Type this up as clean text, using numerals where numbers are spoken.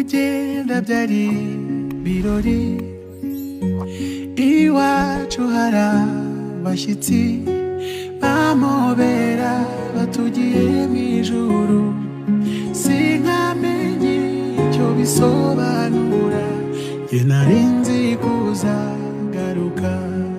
ugenda byari birori iwacu hari abashyitsi bamobera batugiye mu ijuru sinkamenye icyo bisobanura nge nari nzi kuzagaruka